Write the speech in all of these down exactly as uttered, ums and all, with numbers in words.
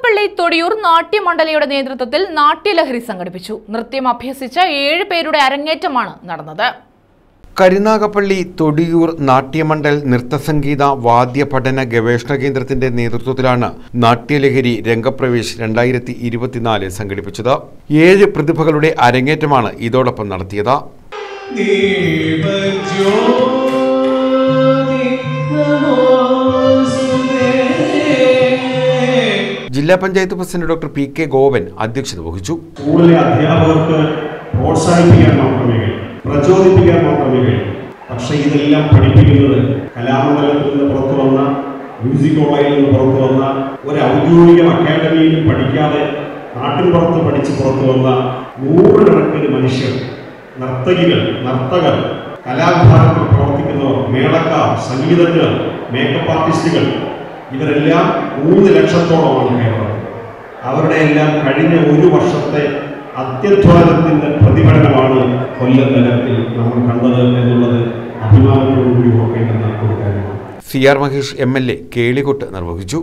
കരുനാഗപ്പള്ളി തൊടിയൂർ നാട്യമണ്ഡലിയുടെ നേതൃത്വത്തിൽ നാട്യലഹരി സംഘടിപ്പിച്ചു. നൃത്യം അഭ്യസിച്ച ഏഴ് പേരുടെ അരങ്ങേറ്റമാണ് നടന്നത്. കരുനാഗപ്പള്ളി തൊടിയൂർ നാട്യമണ്ഡൽ നൃത്തസംഗീത വാദ്യ പഠന ഗവേഷണ കേന്ദ്രത്തിന്റെ നേതൃത്വത്തിലാണ് നാട്യലഹരി രംഗപ്രവേശ് രണ്ടായിരത്തി ഇരുപത്തിനാല് സംഘടിപ്പിച്ചത്. ഏഴ് പ്രതിഭകളുടെ അരങ്ങേറ്റമാണ് ഇതോടൊപ്പം നടത്തിയത്. ജില്ലാ panchayat president doctor P K Govan അധ്യക്ഷത വഹിച്ചു. സ്കൂളിലെ അധ്യാപകർക്ക് പ്രോത്സാഹിപ്പിക്കാൻ മാത്രമേ പ്രചോദിപ്പിക്കാൻ മാത്രമേ പക്ഷേ ഇതെല്ലാം പഠിപ്പിക്കുന്നത് കലാമണ്ഡലത്തിൽ നിന്ന് പുറത്തു വന്ന മ്യൂസിക് കോളേജിൽ നിന്ന് പുറത്തു വന്ന ഒരു ഔദ്യോഗിക അക്കാദമിയിൽ പഠിക്കാതെ നാട്ടിൻ പുറത്ത് പഠിച്ച് പുറത്തു വന്ന നൂറുകണക്കിന് മനുഷ്യർ, നർത്തകികൾ, നർത്തകർ, കലാവിഭാഗത്തിൽ പ്രവർത്തിക്കുന്നവർ, മേളക്കാർ, സംഗീതജ്ഞർ, മേക്കപ്പ് ആർട്ടിസ്റ്റുകൾ, ഇവരെല്ലാം മൂന്ന് ലക്ഷത്തോളമാണ് കേരളത്തിൽ. അവരുടെ എല്ലാം കഴിഞ്ഞ ഒരു വർഷത്തെ അത്യധ്വാനത്തിന്റെ പ്രതിഫലനമാണ് കൊല്ലം നഗരത്തിൽ നമ്മൾ കണ്ടത് എന്നുള്ളത് അഭിമാനത്തോടുകൂടി ഓർക്കേണ്ടുന്ന ഒരു കാര്യമാണ്. C R Mahesh M L A കേളികൊട്ട് നിർവഹിച്ചു.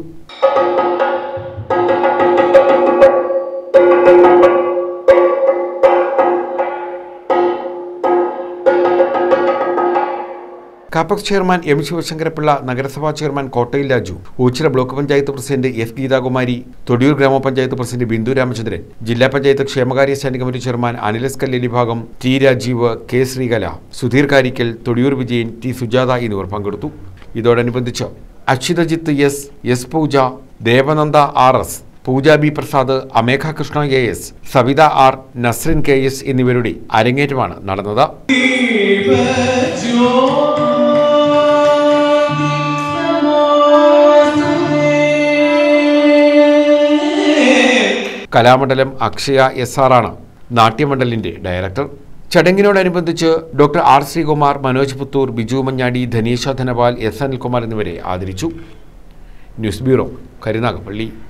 കാപ്പക്സ് ചെയർമാൻ എം ശിവശങ്കരപിള്ള, നഗരസഭാ chairman Kottayil Raju, Oachira block panchayat president S Geethakumari, Thodiyoor ഗ്രാമപഞ്ചായത്ത് പ്രസിഡന്റ് ബിന്ദു രാമചന്ദ്രൻ, ജില്ലാ പഞ്ചായത്ത് ക്ഷേമകാര്യ standing committee chairman Anilas Kalleli Bhagam, T Rajeev, K Sreekala, Sudheer Karikkal, Thodiyoor Vijayan, T Sujatha എന്നിവർ പങ്കെടുത്തു. ഇതോടനുബന്ധിച്ച് Akshithajith S, S Pooja, Devananda R S, Pooja B Prasad, Ameygha Krishna A S, Savitha R, Nasrin K S എന്നിവരുടെ അരങ്ങേറ്റമാണ് നടന്നത്. കലാമണ്ഡലം അക്ഷയ എസ് ആർ ആണ് നാട്യമണ്ഡലിന്റെ ഡയറക്ടർ. ചടങ്ങിനോടനുബന്ധിച്ച് doctor R Sreekumar, Manoj Puthur, Biju Manjadi, Dhanisha Dhanapal, S Anilkumar എന്നിവരെ ആദരിച്ചു. News bureau, Karunagappally.